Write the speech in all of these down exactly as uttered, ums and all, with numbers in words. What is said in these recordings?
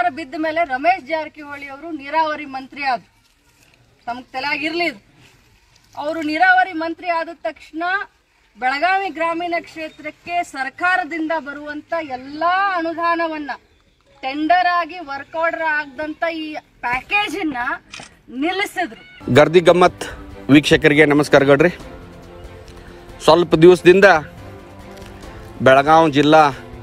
ಬಿದ್ದ ಮೇಲೆ ರಮೇಶ್ ಜಾರಕಿಹೊಳಿ ಅವರು ನೀರಾವರಿ ಮಂತ್ರಿ ಆದ್ರು. ತಮಗೆ ತಲೆಯಾಗಿರ್ಲಿ, ಅವರು ನೀರಾವರಿ ಮಂತ್ರಿ ಆದ ತಕ್ಷಣ ಬೆಳಗಾವಿ ಗ್ರಾಮೀಣ ಕ್ಷೇತ್ರಕ್ಕೆ ಸರ್ಕಾರದಿಂದ ಬರುವಂತ ಎಲ್ಲಾ ಅನುದಾನವನ್ನ ಟೆಂಡರ್ ಆಗಿ ವರ್ಕ್ ಆರ್ಡರ್ ಆಗದಂತ ಈ ಪ್ಯಾಕೇಜ್ ಅನ್ನ ನಿಲ್ಲಿಸಿದ್ರು. ಗರ್ದಿ ಗಮ್ಮತ್ ವೀಕ್ಷಕರಿಗೆ ನಮಸ್ಕಾರಗಳ್ರಿ. ಸ್ವಲ್ಪ ದಿವಸದಿಂದ ಬೆಳಗಾವಿ ಜಿಲ್ಲಾ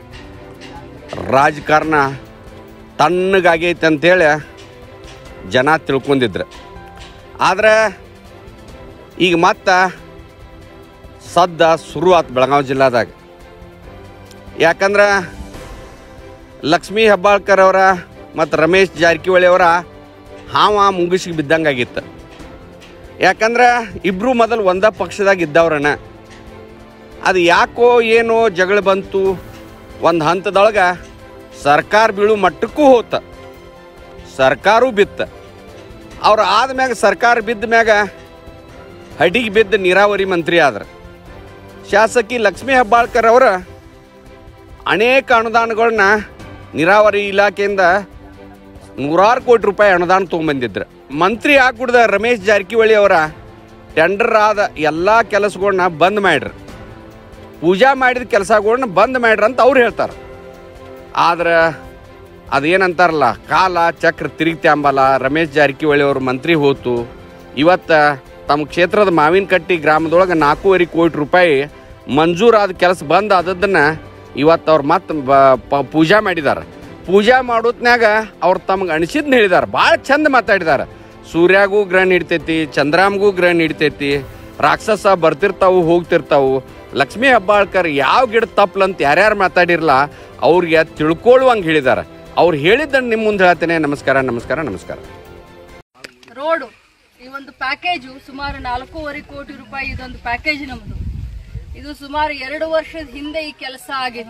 ರಾಜಕಾರಣ ತಣ್ಣಗಾಗೈತೆ ಅಂತೇಳಿ ಜನ ತಿಳ್ಕೊಂಡಿದ್ರು. ಆದರೆ ಈಗ ಮತ್ತೆ ಸದ್ದ ಶುರು ಆಯ್ತು ಬೆಳಗಾವಿ ಜಿಲ್ಲಾದಾಗ. ಯಾಕಂದ್ರೆ ಲಕ್ಷ್ಮೀ ಹೆಬ್ಬಾಳ್ಕರ್ ಅವರ ಮತ್ತು ರಮೇಶ್ ಜಾರಕಿಹೊಳಿ ಅವರ ಹಾವ ಮುಗಿಸಿಗೆ ಬಿದ್ದಂಗಾಗಿತ್ತು. ಯಾಕಂದ್ರೆ ಇಬ್ಬರು ಮೊದಲು ಒಂದೇ ಪಕ್ಷದಾಗ ಇದ್ದವ್ರನ ಅದು ಯಾಕೋ ಏನೋ ಜಗಳ ಬಂತು. ಒಂದು ಹಂತದೊಳಗೆ ಸರ್ಕಾರ ಬೀಳು ಮಟ್ಟಕ್ಕೂ ಹೋತ, ಸರ್ಕಾರೂ ಬಿತ್ತ. ಅವ್ರು ಆದ್ಮ್ಯಾಗ ಸರ್ಕಾರ ಬಿದ್ದ ಮ್ಯಾಗ ಹಡಿಗೆ ಬಿದ್ದ ನೀರಾವರಿ ಮಂತ್ರಿ ಆದ್ರೆ ಶಾಸಕಿ ಲಕ್ಷ್ಮೀ ಹೆಬ್ಬಾಳ್ಕರ್ ಅವರ ಅನೇಕ ಅನುದಾನಗಳನ್ನ ನೀರಾವರಿ ಇಲಾಖೆಯಿಂದ ನೂರಾರು ಕೋಟಿ ರೂಪಾಯಿ ಅನುದಾನ ತೊಗೊಂಬಂದಿದ್ರು. ಮಂತ್ರಿ ಆಗ್ಬಿಡ್ದ ರಮೇಶ್ ಜಾರಕಿಹೊಳಿ ಅವರ ಟೆಂಡರ್ ಆದ ಎಲ್ಲ ಕೆಲಸಗಳನ್ನ ಬಂದ್ ಮಾಡ್ರಿ, ಪೂಜಾ ಮಾಡಿದ ಕೆಲಸಗಳನ್ನ ಬಂದ್ ಮಾಡ್ರಿ ಅಂತ ಅವ್ರು ಹೇಳ್ತಾರೆ. ಆದ್ರೆ ಅದೇನಂತಾರಲ್ಲ, ಕಾಲ ಚಕ್ರ ತಿರುಗ್ತಿ ಅಂಬಲ್ಲ. ರಮೇಶ್ ಜಾರಕಿಹೊಳಿ ಅವರು ಮಂತ್ರಿ ಹೋತು. ಇವತ್ತು ತಮ್ಮ ಕ್ಷೇತ್ರದ ಮಾವಿನಕಟ್ಟಿ ಗ್ರಾಮದೊಳಗೆ ನಾಲ್ಕೂವರೆ ಕೋಟಿ ರೂಪಾಯಿ ಮಂಜೂರಾದ ಕೆಲಸ ಬಂದ್ ಆದದ್ದನ್ನು ಇವತ್ತು ಅವ್ರು ಮತ್ತೆ ಪೂಜಾ ಮಾಡಿದ್ದಾರೆ. ಪೂಜಾ ಮಾಡೋತ್ನಾಗ ಅವ್ರು ತಮ್ಗೆ ಅನಿಸಿದ್ನ ಹೇಳಿದ್ದಾರೆ. ಭಾಳ ಚಂದ ಮಾತಾಡಿದ್ದಾರೆ. ಸೂರ್ಯಾಗೂ ಗ್ರಹಣ ಹಿಡಿತೈತಿ, ಚಂದ್ರಾಮ್ಗೂ ಗ್ರಹಣ ಹಿಡಿತೈತಿ, ರಾಕ್ಷಸ ಬರ್ತಿರ್ತಾವು ಹೋಗ್ತಿರ್ತಾವು. ಲಕ್ಷ್ಮೀ ಹೆಬ್ಬಾಳ್ಕರ್ ಯಾವ ಗಿಡ ತಪ್ಪಲಂತ ಯಾರ್ಯಾರು ಮಾತಾಡಿರಲ್ಲ ಅವ್ರಿಗೆ ತಿಳ್ಕೊಳ್ಳುವಂಗೆ ಹೇಳಿದ್ದಾರೆ. ಅವ್ರು ಹೇಳಿದ್ದನ್ನು ನಿಮ್ಮ ಮುಂದೆ ಹೇಳ್ತೇನೆ. ನಮಸ್ಕಾರ ನಮಸ್ಕಾರ ನಮಸ್ಕಾರ. ರೋಡು ಈ ಒಂದು ಪ್ಯಾಕೇಜು ಸುಮಾರು ನಾಲ್ಕೂವರೆ ಕೋಟಿ ರೂಪಾಯಿ ಇದೊಂದು ಪ್ಯಾಕೇಜ್ ನಮ್ಮದು. ಇದು ಸುಮಾರು ಎರಡು ವರ್ಷದ ಹಿಂದೆ ಈ ಕೆಲಸ ಆಗಿದೆ.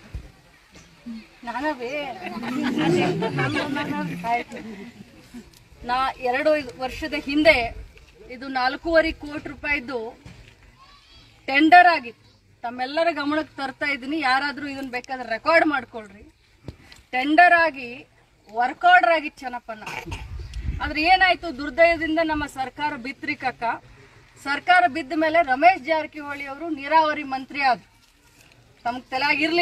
ನಾನವೇ ನಾ ಎರಡು ವರ್ಷದ ಹಿಂದೆ ಇದು ನಾಲ್ಕೂವರೆ ಕೋಟಿ ರೂಪಾಯಿದು ಟೆಂಡರ್ ಆಗಿತ್ತು. ತಮ್ಮೆಲ್ಲರ ಗಮನಕ್ಕೆ ತರ್ತಾ ಇದ್ದೀನಿ. ಯಾರಾದ್ರೂ ಇದನ್ನ ಬೇಕಾದ್ರೆ ರೆಕಾರ್ಡ್ ಮಾಡ್ಕೊಳ್ರಿ. ಟೆಂಡರ್ ಆಗಿ ವರ್ಕ್ ಆರ್ಡರ್ ಆಗಿತ್ತು ಚೆನ್ನಪ್ಪನ. ಆದ್ರೆ ಏನಾಯ್ತು, ದುರ್ದಯದಿಂದ ನಮ್ಮ ಸರ್ಕಾರ ಬಿತ್ರಿ ಕಕ್ಕ. ಸರ್ಕಾರ ಬಿದ್ದ ಮೇಲೆ ರಮೇಶ್ ಜಾರಕಿಹೊಳಿ ಅವರು ನೀರಾವರಿ ಮಂತ್ರಿ ಆದ್ರು. ತಮಗೆ ತಲೆಯಾಗಿರ್ಲಿ,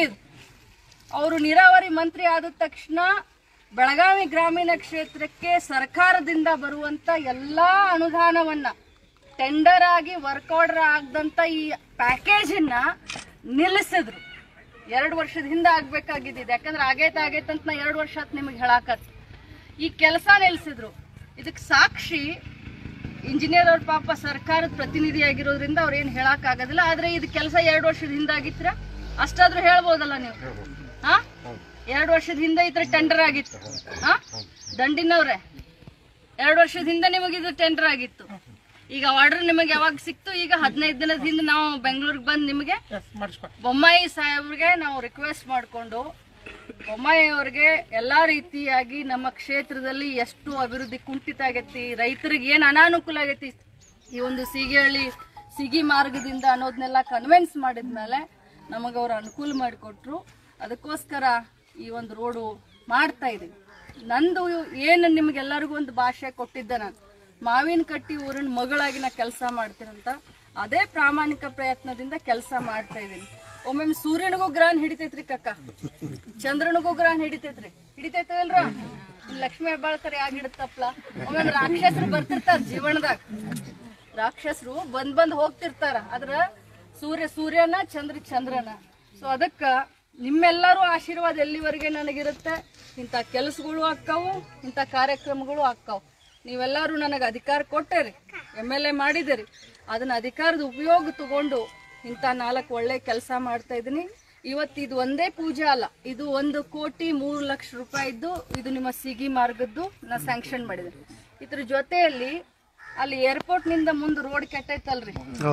ಅವರು ನೀರಾವರಿ ಮಂತ್ರಿ ಆದ ತಕ್ಷಣ ಬೆಳಗಾವಿ ಗ್ರಾಮೀಣ ಕ್ಷೇತ್ರಕ್ಕೆ ಸರ್ಕಾರದಿಂದ ಬರುವಂತ ಎಲ್ಲಾ ಅನುದಾನವನ್ನ ಟೆಂಡರ್ ಆಗಿ ವರ್ಕ್ ಆರ್ಡರ್ ಆಗದಂತ ಈ ಪ್ಯಾಕೇಜ್ ಅನ್ನ ನಿಲ್ಲಿಸಿದ್ರು. ಎರಡು ವರ್ಷದ ಹಿಂದೆ ಆಗ್ಬೇಕಾಗಿದ್ದಿದೆ. ಯಾಕಂದ್ರೆ ಆಗೈತೆ ಆಗೈತೆ ಅಂತ ನಾ ಎರಡು ವರ್ಷ ಆತ್ ನಿಮಗೆ ಹೇಳಾಕತ್. ಈ ಕೆಲಸ ನಿಲ್ಲಿಸಿದ್ರು. ಇದಕ್ಕೆ ಸಾಕ್ಷಿ ಇಂಜಿನಿಯರ್ ಅವ್ರ ಪಾಪ ಸರ್ಕಾರದ ಪ್ರತಿನಿಧಿ ಆಗಿರೋದ್ರಿಂದ ಅವ್ರು ಏನು ಹೇಳಕ್ ಆಗೋದಿಲ್ಲ. ಆದ್ರೆ ಇದು ಕೆಲಸ ಎರಡು ವರ್ಷದ ಹಿಂದೆ ಆಗಿತ್ರ ಅಷ್ಟಾದ್ರೂ ಹೇಳ್ಬೋದಲ್ಲ ನೀವು. ಹಾ, ಎರಡು ವರ್ಷದ ಹಿಂದೆ ಇದ್ರ ಟೆಂಡರ್ ಆಗಿತ್ತು. ಹಾ, ದಂಡಿನವ್ರೆ, ಎರಡು ವರ್ಷದ ಹಿಂದೆ ನಿಮಗೆ ಇದು ಟೆಂಡರ್ ಆಗಿತ್ತು. ಈಗ ಆರ್ಡರ್ ನಿಮಗೆ ಯಾವಾಗ ಸಿಕ್ತು? ಈಗ ಹದಿನೈದು ದಿನದ ಹಿಂದೆ ನಾವು ಬೆಂಗಳೂರಿಗೆ ಬಂದು ನಿಮಗೆ ಬೊಮ್ಮಾಯಿ ಸಾಹೇಬ್ರಿಗೆ ನಾವು ರಿಕ್ವೆಸ್ಟ್ ಮಾಡಿಕೊಂಡು ಬೊಮ್ಮಾಯಿ ಅವ್ರಿಗೆ ಎಲ್ಲಾ ರೀತಿಯಾಗಿ ನಮ್ಮ ಕ್ಷೇತ್ರದಲ್ಲಿ ಎಷ್ಟು ಅಭಿವೃದ್ಧಿ ಕುಂಠಿತ ಆಗೈತಿ, ರೈತರಿಗೆ ಏನು ಅನಾನುಕೂಲ ಆಗೈತಿ ಈ ಒಂದು ಸಿಗಿಹಳ್ಳಿ ಸಿಗಿ ಮಾರ್ಗದಿಂದ ಅನ್ನೋದನ್ನೆಲ್ಲ ಕನ್ವಿನ್ಸ್ ಮಾಡಿದ್ಮೇಲೆ ನಮಗೆ ಅವ್ರು ಅನುಕೂಲ ಮಾಡಿಕೊಟ್ರು. ಅದಕ್ಕೋಸ್ಕರ ಈ ಒಂದು ರೋಡು ಮಾಡ್ತಾ ಇದೀವಿ. ನಂದು ಏನು ನಿಮ್ಗೆಲ್ಲರಿಗೂ ಒಂದು ಭಾಷೆ ಕೊಟ್ಟಿದ್ದೆ, ನಾನು ಮಾವಿನಕಟ್ಟಿ ಊರಿನ ಮಗಳಾಗಿ ನಾ ಕೆಲಸ ಮಾಡ್ತೀನಂತ ಅದೇ ಪ್ರಾಮಾಣಿಕ ಪ್ರಯತ್ನದಿಂದ ಕೆಲಸ ಮಾಡ್ತಾ ಇದ್ದೀನಿ. ಒಮ್ಮೊಮ್ಮೆ ಸೂರ್ಯನಿಗೂ ಗ್ರಹಣ ಹಿಡಿತೈತ್ರಿ ಕಕ್ಕ, ಚಂದ್ರನಿಗೂ ಗ್ರಹಣ ಹಿಡಿತೈತ್ರಿ. ಹಿಡಿತೈತಲ್ರ ಲಕ್ಷ್ಮೀ ಹೆಬ್ಬಾಳ್ಕರ್ ಯಾಕೆ ಹಿಡಿತಪ್ಪಲ? ಒಮ್ಮೊಮ್ಮೆ ರಾಕ್ಷಸರು ಬರ್ತಿರ್ತಾರ ಜೀವನದಾಗ. ರಾಕ್ಷಸರು ಬಂದ್ ಬಂದ್ ಹೋಗ್ತಿರ್ತಾರ. ಆದ್ರ ಸೂರ್ಯ ಸೂರ್ಯನ, ಚಂದ್ರ ಚಂದ್ರನ. ಸೊ ಅದಕ್ಕ ನಿಮ್ಮೆಲ್ಲರೂ ಆಶೀರ್ವಾದ ಎಲ್ಲಿವರೆಗೆ ನನಗಿರುತ್ತೆ. ಇಂಥ ಕೆಲಸಗಳು ಆಕ್ಕಾವು, ಇಂಥ ಕಾರ್ಯಕ್ರಮಗಳು ಆಕ್ಕಾವು. ನೀವೆಲ್ಲರೂ ನನಗೆ ಅಧಿಕಾರ ಕೊಟ್ಟೇರಿ, ಎಮ್ ಎಲ್ ಎ ಮಾಡಿದಿರಿ. ಅದನ್ನ ಅಧಿಕಾರದ ಉಪಯೋಗ ತಗೊಂಡು ಇಂಥ ನಾಲ್ಕು ಒಳ್ಳೆ ಕೆಲಸ ಮಾಡ್ತಾ ಇದ್ದೀನಿ. ಇವತ್ತು ಇದು ಒಂದೇ ಪೂಜೆ ಅಲ್ಲ, ಇದು ಒಂದು ಕೋಟಿ ಮೂರು ಲಕ್ಷ ರೂಪಾಯಿದ್ದು ಇದು ನಿಮ್ಮ ಸಿಗಿ ಮಾರ್ಗದ್ದು ನಾ ಸ್ಯಾಂಕ್ಷನ್ ಮಾಡಿದ್ದೀನಿ. ಇದ್ರ ಜೊತೆಯಲ್ಲಿ ಅಲ್ಲಿ ಏರ್ಪೋರ್ಟ್ ನಿಂದ ಮುಂದೆ ರೋಡ್ ಕೆಟ್ಟೈತಲ್ರಿ,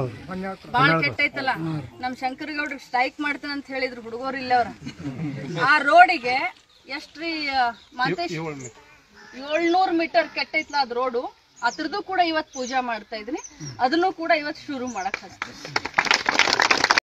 ಬಾಳ ಕೆಟ್ಟೈತಲ್ಲ. ನಮ್ ಶಂಕರಗೌಡ್ರು ಸ್ಟ್ರೈಕ್ ಮಾಡ್ತಾನ ಅಂತ ಹೇಳಿದ್ರು ಹುಡುಗರು ಇಲ್ಲವ್ರ. ಆ ರೋಡಿಗೆ ಎಷ್ಟ್ರಿ ಮಾತೇಶ್ ಏಳ್ನೂರು ಮೀಟರ್ ಕೆಟ್ಟೈತ್ಲ ಅದ್ ರೋಡು. ಅದ್ರದ್ದು ಕೂಡ ಇವತ್ತು ಪೂಜಾ ಮಾಡ್ತಾ ಇದೀನಿ. ಅದನ್ನು ಕೂಡ ಇವತ್ತು ಶುರು ಮಾಡಕ್ ಹಚ್ತೀವಿ.